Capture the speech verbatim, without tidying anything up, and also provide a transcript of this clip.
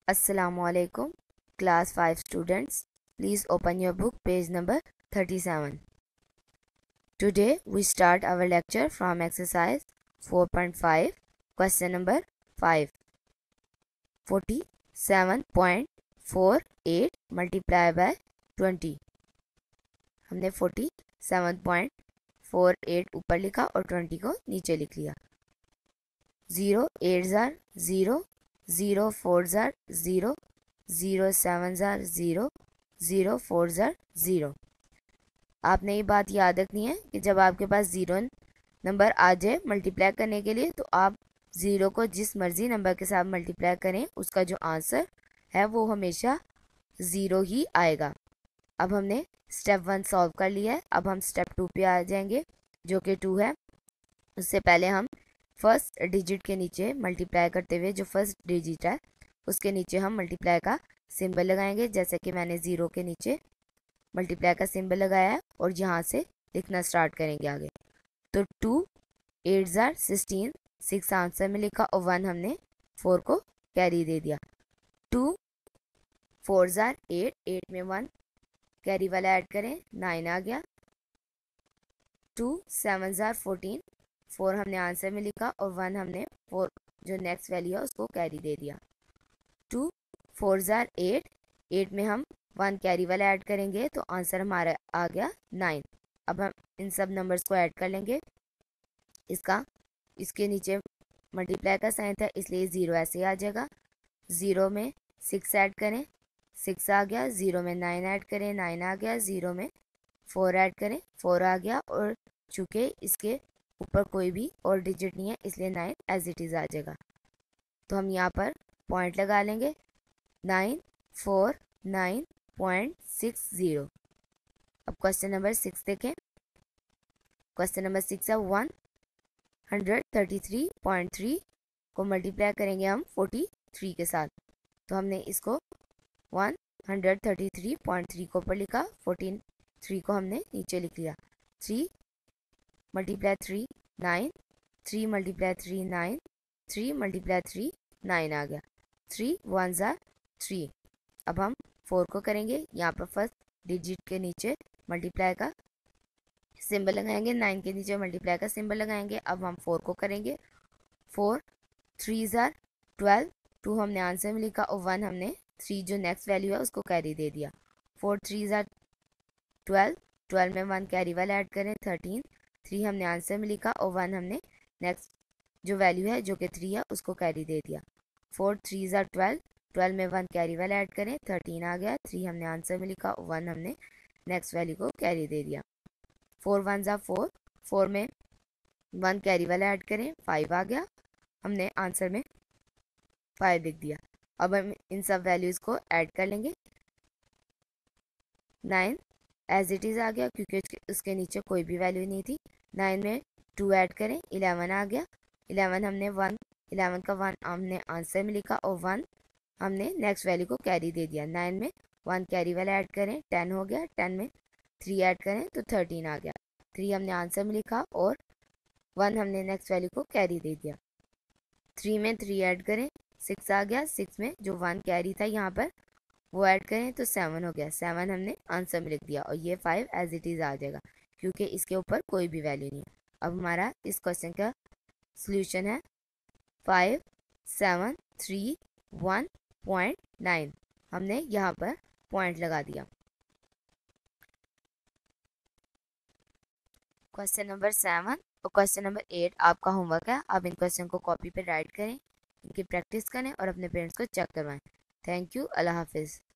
Assalamualaikum, class five students. Please open your book, page number thirty-seven. Today we start our lecture from exercise four point five, question number five. forty-seven point four eight multiply by twenty. हमने forty-seven point four eight ऊपर लिखा और twenty को नीचे लिख लिया. zero eights are zero, zero fours are zero, zero sevens are zero, zero fours are zero. आपने ये बात याद रखनी है कि जब आपके पास ज़ीरो नंबर आ जाए मल्टीप्लाई करने के लिए तो आप ज़ीरो को जिस मर्जी नंबर के साथ मल्टीप्लाई करें उसका जो आंसर है वो हमेशा ज़ीरो ही आएगा. अब हमने स्टेप वन सॉल्व कर लिया है. अब हम स्टेप टू पे आ जाएंगे जो कि टू है. उससे पहले हम फर्स्ट डिजिट के नीचे मल्टीप्लाई करते हुए जो फर्स्ट डिजिट है उसके नीचे हम मल्टीप्लाई का सिंबल लगाएंगे. जैसे कि मैंने ज़ीरो के नीचे मल्टीप्लाई का सिंबल लगाया है और यहाँ से लिखना स्टार्ट करेंगे आगे. तो टू एट ज़ार सिक्सटीन, सिक्स आंसर में लिखा और वन हमने फोर को कैरी दे दिया. टू फोर ज़ार एट, एट में वन कैरी वाला ऐड करें, नाइन आ गया. टू सेवन ज़ार फोर्टीन, फोर हमने आंसर में लिखा और वन हमने फोर जो नेक्स्ट वैल्यू है उसको कैरी दे दिया. टू फोर ज़ार एट, एट में हम वन कैरी वाला ऐड करेंगे तो आंसर हमारा आ गया नाइन. अब हम इन सब नंबर्स को ऐड कर लेंगे. इसका इसके नीचे मल्टीप्लाई का साइन था इसलिए ज़ीरो ऐसे आ जाएगा. ज़ीरो में सिक्स ऐड करें, सिक्स आ गया. ज़ीरो में नाइन ऐड करें, नाइन आ गया. ज़ीरो में फोर ऐड करें, फोर आ गया. और चूँकि इसके ऊपर कोई भी और डिजिट नहीं है इसलिए नाइन एज इट इज़ आ जाएगा. तो हम यहाँ पर पॉइंट लगा लेंगे. Nine four nine point six zero. अब क्वेश्चन नंबर सिक्स देखें. क्वेश्चन नंबर सिक्स है one hundred thirty three point three को मल्टीप्लाई करेंगे हम फोर्टी थ्री के साथ. तो हमने इसको one hundred thirty three point three को ऊपर लिखा, फोर्टीन थ्री को हमने नीचे लिख लिया. Three multiply three nine, three multiply three nine, three multiply three nine आ गया. थ्री वन ज़ार थ्री. अब हम फोर को करेंगे. यहाँ पर फर्स्ट डिजिट के नीचे मल्टीप्लाई का सिंबल लगाएंगे, नाइन के नीचे मल्टीप्लाई का सिंबल लगाएंगे. अब हम फोर को करेंगे. फोर थ्री ज़ार ट्वेल्व, टू हमने आंसर में लिखा और वन हमने थ्री जो नेक्स्ट वैल्यू है उसको कैरी दे दिया. फोर थ्री ज़ार ट्वेल्व, ट्वेल्व में वन कैरी वाला ऐड करें, थर्टीन. थ्री हमने आंसर में लिखा और वन हमने नेक्स्ट जो वैल्यू है जो कि थ्री है उसको कैरी दे दिया. फोर थ्री ज़ार ट्वेल्व, ट्वेल्व में वन कैरी वाला ऐड करें, थर्टीन आ गया. थ्री हमने आंसर में लिखा और वन हमने नेक्स्ट वैल्यू को कैरी दे दिया. फोर वन ज़ार फोर, फोर में वन कैरी वाला ऐड करें, फाइव आ गया. हमने आंसर में फाइव लिख दिया. अब हम इन सब वैल्यूज़ को ऐड कर लेंगे. नाइन एज इट इज़ आ गया क्योंकि उसके नीचे कोई भी वैल्यू नहीं थी. नाइन में टू ऐड करें, इलेवन आ गया. इलेवन हमने वन इलेवन का वन हमने आंसर में लिखा और वन हमने नेक्स्ट वैल्यू को कैरी दे दिया. नाइन में वन कैरी वाला ऐड करें, टेन हो गया. टेन में थ्री ऐड करें तो थर्टीन आ गया. थ्री हमने आंसर में लिखा और वन हमने नेक्स्ट वैल्यू को कैरी दे दिया. थ्री में थ्री ऐड करें, सिक्स आ गया. सिक्स में जो वन कैरी था यहाँ पर वो ऐड करें तो सेवन हो गया. सेवन हमने आंसर में लिख दिया और ये फाइव एज इट इज़ आ जाएगा क्योंकि इसके ऊपर कोई भी वैल्यू नहीं है. अब हमारा इस क्वेश्चन का सॉल्यूशन है five seven three one point nine. हमने यहाँ पर पॉइंट लगा दिया. क्वेश्चन नंबर सेवन और क्वेश्चन नंबर एट आपका होमवर्क है. आप इन क्वेश्चन को कॉपी पे राइट करें, इनकी प्रैक्टिस करें और अपने पेरेंट्स को चेक करवाएं. Thank you. अल्लाह हाफिज़.